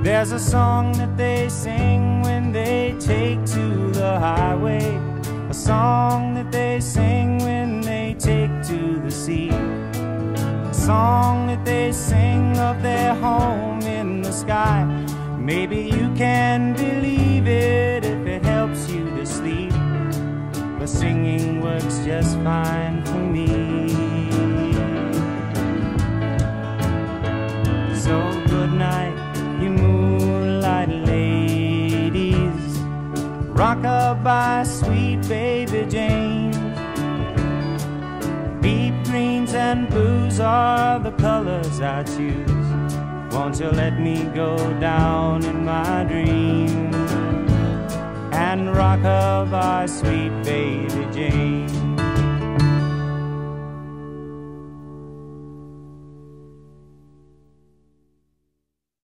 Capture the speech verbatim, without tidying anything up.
There's a song that they sing when they take to the highway, a song that they sing when they take to the sea, a song that they sing of their home in the sky. Maybe you can believe it if it helps you to sleep, but singing works just fine for me. So good night, you moonlight ladies, rock-a-bye, sweet baby Jane. Deep greens and blues are the colors I choose. Won't you let me go down in my dreams and rock-a-bye, sweet baby Jane.